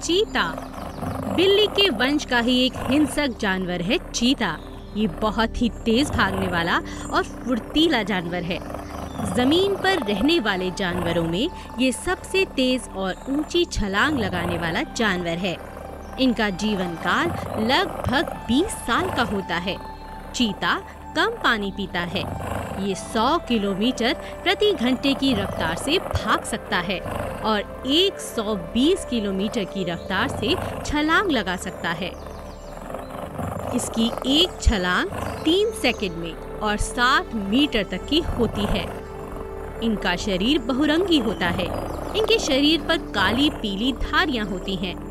चीता बिल्ली के वंश का ही एक हिंसक जानवर है। चीता ये बहुत ही तेज भागने वाला और फुर्तीला जानवर है। जमीन पर रहने वाले जानवरों में ये सबसे तेज और ऊंची छलांग लगाने वाला जानवर है। इनका जीवन काल लगभग 20 साल का होता है। चीता कम पानी पीता है। ये 100 किलोमीटर प्रति घंटे की रफ्तार से भाग सकता है और 120 किलोमीटर की रफ्तार से छलांग लगा सकता है। इसकी एक छलांग 3 सेकंड में और 60 मीटर तक की होती है। इनका शरीर बहुरंगी होता है। इनके शरीर पर काली पीली धारियां होती हैं।